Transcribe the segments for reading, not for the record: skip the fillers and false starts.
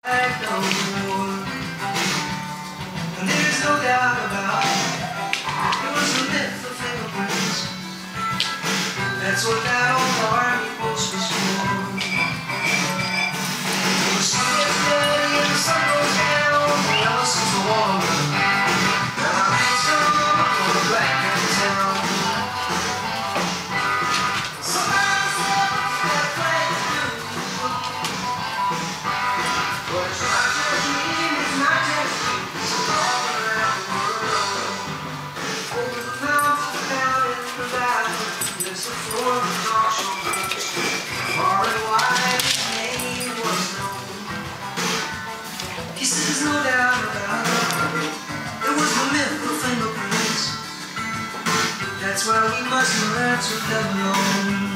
like no more. And there's no doubt about it. It was a myth of fingerprints. That's what that old army post was for. The sun gets dirty and the sun goes down. The else is the water. And I made some on the black man town. Somebody said that play is beautiful. But it's not just me, it's not just you. It's all around the world. Over the mountains, down in the valley, there's a floor of Marshall Brooks. Far and wide, his name was known. He said there's no doubt about it. It was the myth of fingerprints. That's why we must learn to live alone.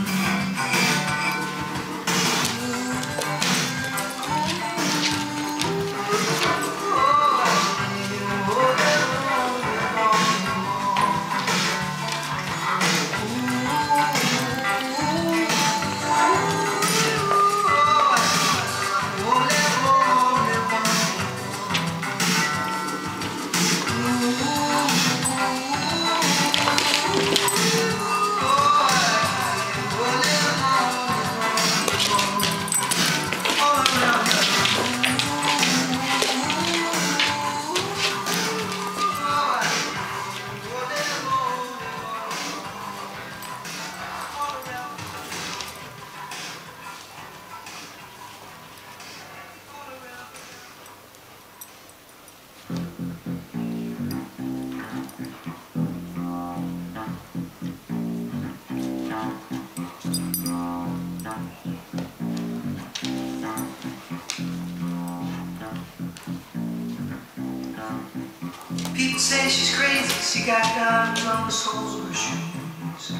People say she's crazy, she got diamonds on the soles of her shoes.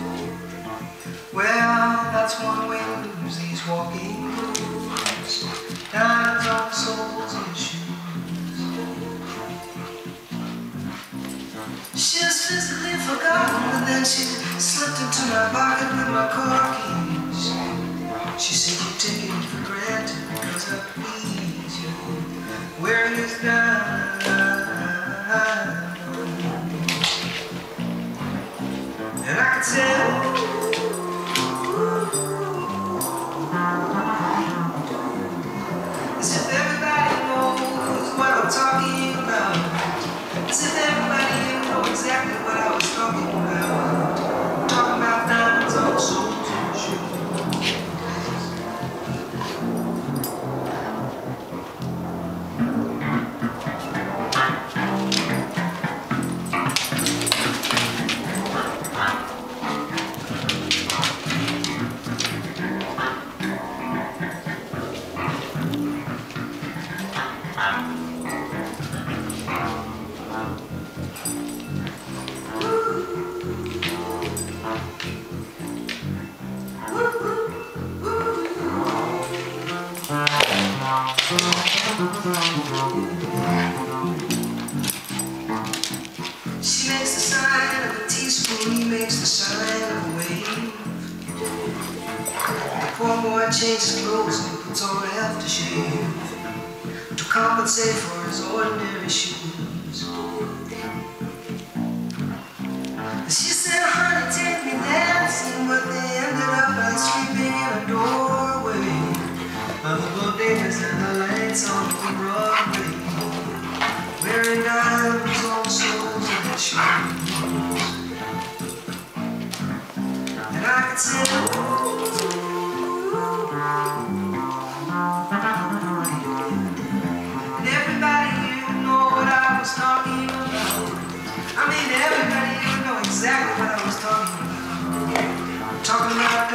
Well, that's one way to lose these walking blues. Diamonds on the soles of her shoes. She was physically forgotten, but then she slipped into my pocket with my car keys. She said you take it for granted because I please you. Wearing this diamond, and I could tell as if everybody knows what I'm talking about. As if everybody here knows exactly what I was talking about. Talking about diamonds on the soles of your shoes. She makes the sign of a teaspoon, he makes the sign of a wave. The poor boy changes clothes and puts on aftershave to compensate for his ordinary shoes. She said, honey, take me dancing, but they ended up by sleeping in a doorway of the bodegas and the lights on the Broadway, wearing diamonds on the soles of their shoes. And I could say, and everybody here know what I was talking about. I mean, everybody here know exactly what I was talking about. I'm talking about